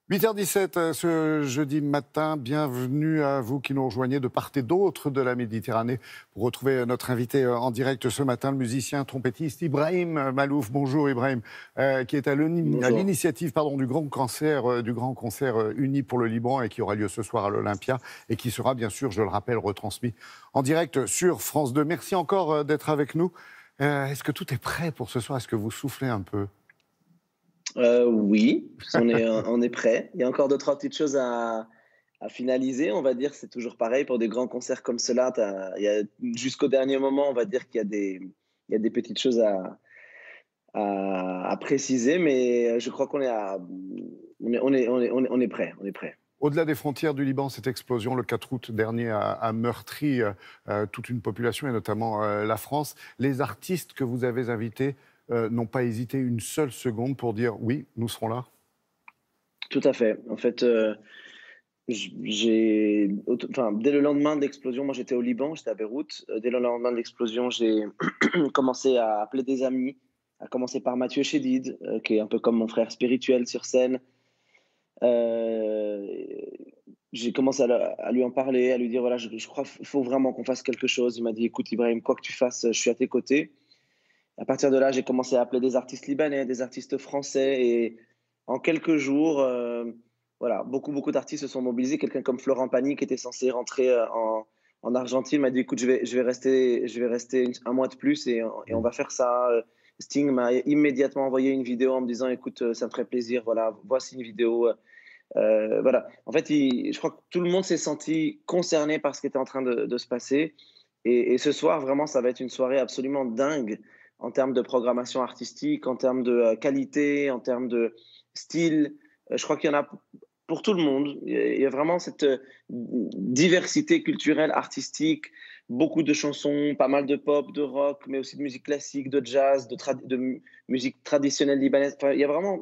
8h17 ce jeudi matin, bienvenue à vous qui nous rejoignez de part et d'autre de la Méditerranée pour retrouver notre invité en direct ce matin, le musicien trompettiste Ibrahim Malouf. Bonjour Ibrahim, qui est à Bonjour. l'initiative du grand concert uni pour le Liban et qui aura lieu ce soir à l'Olympia et qui sera bien sûr, je le rappelle, retransmis en direct sur France 2. Merci encore d'être avec nous. Est-ce que tout est prêt pour ce soir? Est-ce que vous soufflez un peu? Oui, on est prêt. Il y a encore 2-3 petites choses à finaliser, on va dire. C'est toujours pareil pour des grands concerts comme cela. Il y a jusqu'au dernier moment, on va dire qu'il y a il y a des petites choses à préciser, mais je crois on est prêt, on est prêt. Au-delà des frontières du Liban, cette explosion le 4 août dernier a meurtri toute une population et notamment la France. Les artistes que vous avez invités n'ont pas hésité une seule seconde pour dire oui, nous serons là. Tout à fait. En fait, dès le lendemain de l'explosion, moi j'étais au Liban, j'étais à Beyrouth. Dès le lendemain de l'explosion, j'ai commencé à appeler des amis, à commencer par Mathieu Chédid, qui est un peu comme mon frère spirituel sur scène. Euh, j'ai commencé à lui en parler, à lui dire voilà, je crois qu'il faut vraiment qu'on fasse quelque chose. Il m'a dit écoute, Ibrahim, quoi que tu fasses, je suis à tes côtés. À partir de là, j'ai commencé à appeler des artistes libanais, des artistes français, et en quelques jours, voilà, beaucoup d'artistes se sont mobilisés. Quelqu'un comme Florent Pagny, qui était censé rentrer en Argentine, m'a dit écoute, je vais rester un mois de plus et on va faire ça. Sting m'a immédiatement envoyé une vidéo en me disant écoute, ça me ferait plaisir, voilà, voici une vidéo. Voilà. En fait, je crois que tout le monde s'est senti concerné par ce qui était en train de se passer. Et ce soir, vraiment, ça va être une soirée absolument dingue en termes de programmation artistique, en termes de qualité, en termes de style. Je crois qu'il y en a pour tout le monde. Il y a vraiment cette diversité culturelle, artistique, beaucoup de chansons, pas mal de pop, de rock, mais aussi de musique classique, de jazz, de musique traditionnelle libanaise. Enfin, il y a vraiment,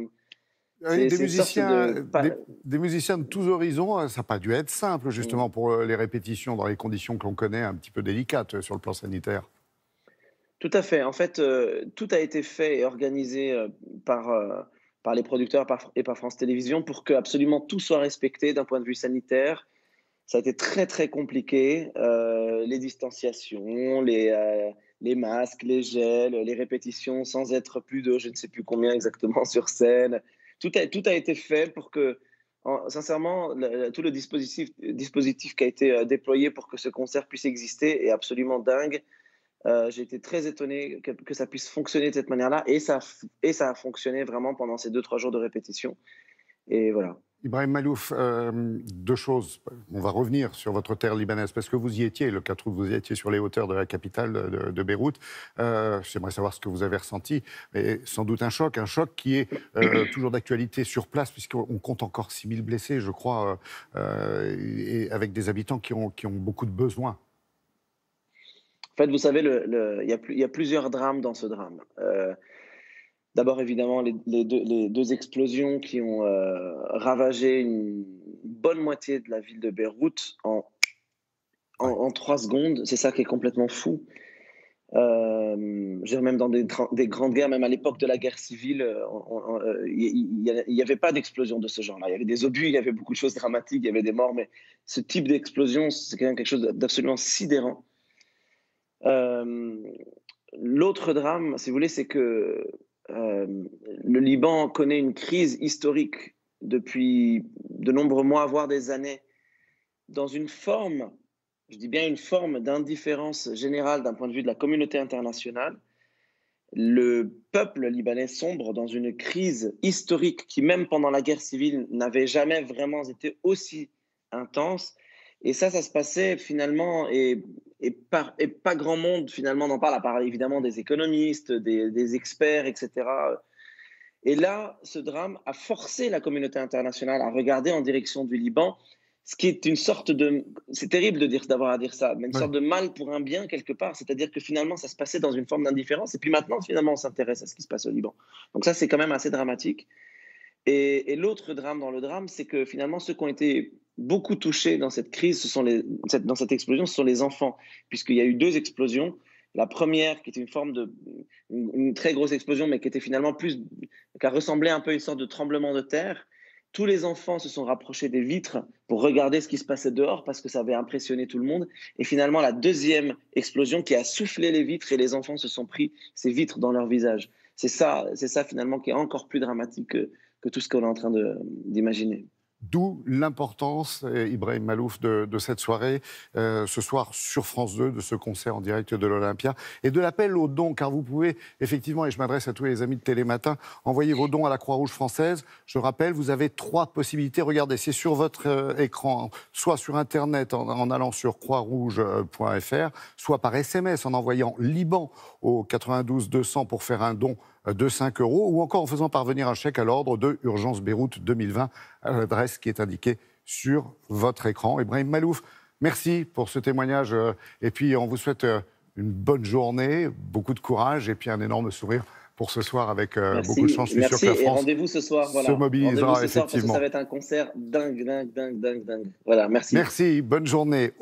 Oui, des c'est une sorte musiciens, de. des musiciens de tous horizons, ça n'a pas dû être simple Mm. justement pour les répétitions dans les conditions que l'on connaît un petit peu délicates sur le plan sanitaire. Tout à fait. En fait, tout a été fait et organisé par, par les producteurs et par France Télévisions pour que absolument tout soit respecté d'un point de vue sanitaire. Ça a été très, très compliqué. Les distanciations, les masques, les gels, les répétitions sans être plus de je ne sais plus combien exactement sur scène. Tout a été fait pour que, sincèrement, tout le dispositif qui a été déployé pour que ce concert puisse exister est absolument dingue. J'ai été très étonné que ça puisse fonctionner de cette manière-là et ça a fonctionné vraiment pendant ces 2-3 jours de répétition et voilà. Ibrahim Malouf, deux choses. On va revenir sur votre terre libanaise, parce que vous y étiez, le 4 août, vous y étiez sur les hauteurs de la capitale de Beyrouth. J'aimerais savoir ce que vous avez ressenti, mais sans doute un choc qui est toujours d'actualité sur place, puisqu'on compte encore 6000 blessés, je crois, et avec des habitants qui ont beaucoup de besoins. En fait, vous savez, il y a plusieurs drames dans ce drame. D'abord, évidemment, les 2 explosions qui ont ravagé une bonne moitié de la ville de Beyrouth Ouais. en 3 secondes. C'est ça qui est complètement fou. Je veux dire, même dans des grandes guerres, même à l'époque de la guerre civile, il y avait pas d'explosion de ce genre-là. Il y avait des obus, il y avait beaucoup de choses dramatiques, il y avait des morts, mais ce type d'explosion, c'est quand même quelque chose d'absolument sidérant. Euh, L'autre drame, si vous voulez, c'est que le Liban connaît une crise historique depuis de nombreux mois, voire des années, dans une forme, je dis bien une forme d'indifférence générale d'un point de vue de la communauté internationale. Le peuple libanais sombre dans une crise historique qui, même pendant la guerre civile, n'avait jamais vraiment été aussi intense. Et ça se passait finalement, et pas grand monde finalement n'en parle, à part évidemment des économistes, des experts, etc. Et là, ce drame a forcé la communauté internationale à regarder en direction du Liban, ce qui est une sorte de. C'est terrible de dire, d'avoir à dire ça, mais une Ouais. sorte de mal pour un bien quelque part. C'est-à-dire que finalement, ça se passait dans une forme d'indifférence. Et puis maintenant, finalement, on s'intéresse à ce qui se passe au Liban. Donc ça, c'est quand même assez dramatique. Et l'autre drame dans le drame, c'est que finalement, ceux qui ont été beaucoup touchés dans cette crise, dans cette explosion, ce sont les enfants, puisqu'il y a eu 2 explosions. La première, qui était une forme une très grosse explosion, mais qui était finalement qui a ressemblé un peu à une sorte de tremblement de terre. tous les enfants se sont rapprochés des vitres pour regarder ce qui se passait dehors parce que ça avait impressionné tout le monde. Et finalement, la deuxième explosion qui a soufflé les vitres et les enfants se sont pris ces vitres dans leur visage. C'est ça finalement qui est encore plus dramatique que tout ce qu'on est en train d'imaginer. D'où l'importance, Ibrahim Malouf, de cette soirée, ce soir sur France 2, de ce concert en direct de l'Olympia, et de l'appel aux dons, car vous pouvez effectivement, et je m'adresse à tous les amis de Télématin, envoyer vos dons à la Croix-Rouge française. Je rappelle, vous avez 3 possibilités. Regardez, c'est sur votre écran, soit sur Internet en allant sur croixrouge.fr, soit par SMS en envoyant Liban au 92 200 pour faire un don de 5 €, ou encore en faisant parvenir un chèque à l'ordre de Urgence Beyrouth 2020 à l'adresse qui est indiquée sur votre écran. Ibrahim Malouf, merci pour ce témoignage et puis on vous souhaite une bonne journée, beaucoup de courage et puis un énorme sourire pour ce soir avec beaucoup de chance. Je suis sûr que la Merci, et France rendez-vous ce soir. Voilà. se mobilisera Rendez-vous ce soir parce que effectivement. ça va être un concert dingue. Voilà, merci. Merci, bonne journée.